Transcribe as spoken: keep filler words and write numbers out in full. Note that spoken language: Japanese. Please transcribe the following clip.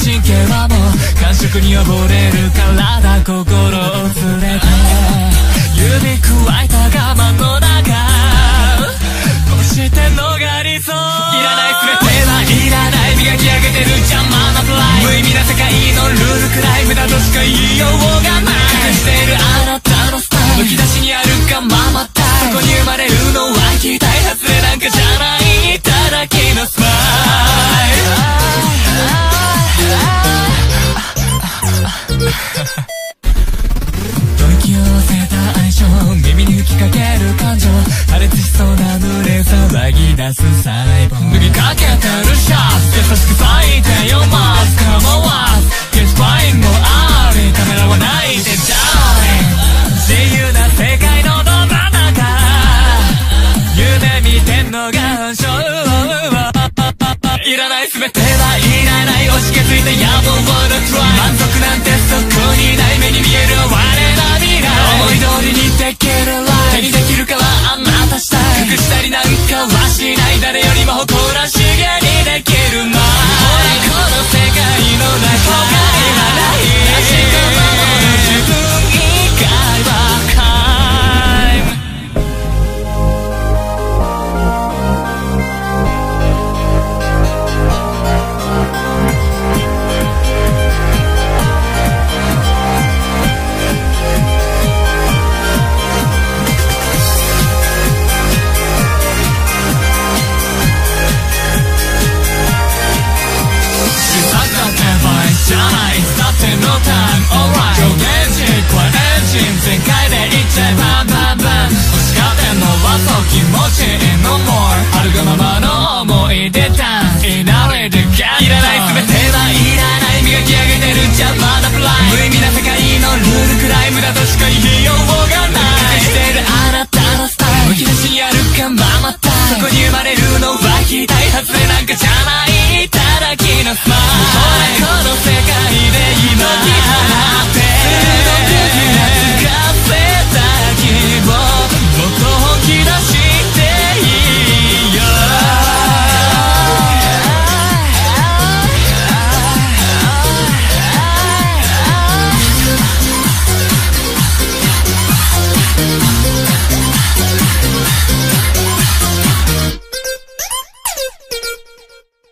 神経はもう感触に溺れる体心を連れて指くわえた我慢の中こうして逃りそういらない全てはいらない磨き上げてる邪魔なプライ無意味な世界のルールくらい無駄としか言いようがない隠しているあなたのスタイルむき出しにあるがままたいそこに生まれるのは期待外れなんかじゃないただけのスマイ息を合わせた相性耳に吹きかける感情破裂しそうな濡れ騒ぎ出す細胞脱ぎかけてるシャツ優しく咲いてよマス構わずゲスファインもありカメラはないでダーリン自由な世界のど真ん中夢見てんのが本性いらない全てはいらない押し気づいた野望を The try 満足なんてそこにない目に見える我ら未来思い通りにできるライフ手にできるかはあなた次第隠したりなんかはしない誰よりも誇らしげにできるまいほらこの世界の中他いらない確かなもの自分以外はじゃないだってのタイム alright 上限軸はエンジン全開でいっちゃえバンバンバン欲しがってんのはそう気持ちいいの more あるがままの思い出だ